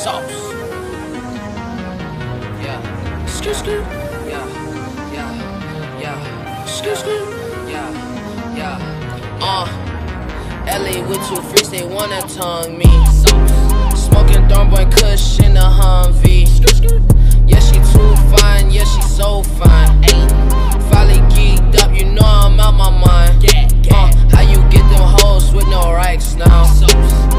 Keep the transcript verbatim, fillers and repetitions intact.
Sauce. Yeah. Skr skr. Yeah. Yeah. Yeah. Skr skr. Yeah. Yeah. Uh. L A with two freaks, they wanna tongue me. Smoking Thornboy Kush in the Humvee. Yeah, she too fine, yeah, she so fine. Finally geeked up, you know I'm out my mind. Uh, how you get them hoes with no racks now?